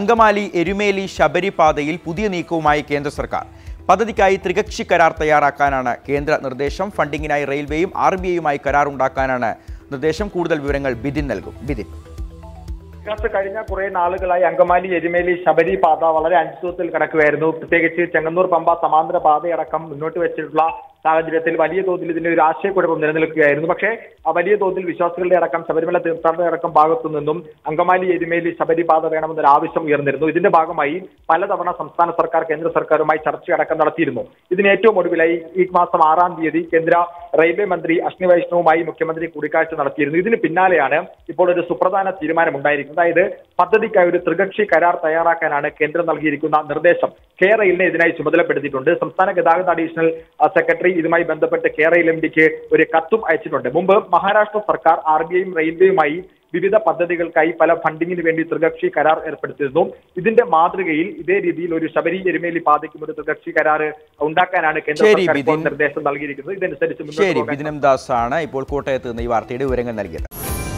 അങ്കമാലി എരുമേലി ശബരി പാതയിൽ പുതിയ നീക്കവുമായി കേന്ദ്ര സർക്കാർ. പദ്ധതിക്കായി ത്രികക്ഷി കരാർ തയ്യാറാക്കാനാണ് കേന്ദ്ര നിർദ്ദേശം. ഫണ്ടിങ്ങിനായി റെയിൽവേയും RBIയുമായി കരാറുണ്ടാക്കാനാണ് നിർദ്ദേശം. കൂടുതൽ വിവരങ്ങൾ ബിദിൻ നൽകും. ബിദിൻ, കഴിഞ്ഞ കുറെ നാളുകളായി അങ്കമാലി എരുമേലി ശബരി പാത വളരെ അനിശ്ചിതത്വത്തിൽ കിടക്കുകയായിരുന്നു. പ്രത്യേകിച്ച് ചെങ്ങന്നൂർ പമ്പ സമാന്തര പാതയടക്കം മുന്നോട്ട് വെച്ചിട്ടുള്ള സാഹചര്യത്തിൽ വലിയ തോതിൽ ഇതിന്റെ ഒരു ആശയക്കുഴപ്പം നിലനിൽക്കുകയായിരുന്നു. പക്ഷേ വലിയ തോതിൽ വിശ്വാസികളുടെ അടക്കം ശബരിമല തീർത്ഥാടകരുടെ അടക്കം ഭാഗത്തു നിന്നും അങ്കമാലി എരുമേലി ശബരി പാത വേണമെന്നൊരു ആവശ്യം ഉയർന്നിരുന്നു. ഇതിന്റെ ഭാഗമായി പലതവണ സംസ്ഥാന സർക്കാർ കേന്ദ്ര സർക്കാരുമായി ചർച്ചയടക്കം നടത്തിയിരുന്നു. ഇതിന് ഏറ്റവും ഒടുവിലായി ഈ മാസം 6-ാം തീയതി കേന്ദ്ര റെയിൽവേ മന്ത്രി അശ്വിനി വൈഷ്ണവുമായി മുഖ്യമന്ത്രി കൂടിക്കാഴ്ച നടത്തിയിരുന്നു. ഇതിന് പിന്നാലെയാണ് ഇപ്പോൾ ഒരു സുപ്രധാന തീരുമാനമുണ്ടായിരിക്കുന്നത്. അതായത് പദ്ധതിക്കായി ഒരു ത്രികക്ഷി കരാർ തയ്യാറാക്കാനാണ് കേന്ദ്രം നൽകിയിരിക്കുന്ന നിർദ്ദേശം. റെയിലിനെ ഇതിനായി ചുമതലപ്പെടുത്തിയിട്ടുണ്ട്. സംസ്ഥാന ഗതാഗത അഡീഷണൽ സെക്രട്ടറി ഇതുമായി ബന്ധപ്പെട്ട് റെയിൽ MDക്ക് ഒരു കത്തും അയച്ചിട്ടുണ്ട്. മുമ്പ് മഹാരാഷ്ട്ര സർക്കാർ RBIയും റെയിൽവേയുമായി വിവിധ പദ്ധതികൾക്കായി പല ഫണ്ടിങ്ങിന് വേണ്ടി ത്രികക്ഷി കരാർ ഏർപ്പെടുത്തിയിരുന്നു. ഇതിന്റെ മാതൃകയിൽ ഇതേ രീതിയിൽ ഒരു ശബരി എരുമേലി പാതയ്ക്കും ഒരു ത്രികക്ഷി കരാർ ഉണ്ടാക്കാനാണ് കേന്ദ്ര സർക്കാർ നിർദ്ദേശം നൽകിയിരിക്കുന്നത്. ഇതനുസരിച്ച് ബിദിനം ദാസ് ആണ് ഇപ്പോൾ കോട്ടയത്ത് നിന്ന് ഈ വാർത്തയുടെ വിവരങ്ങൾ നൽകിയത്.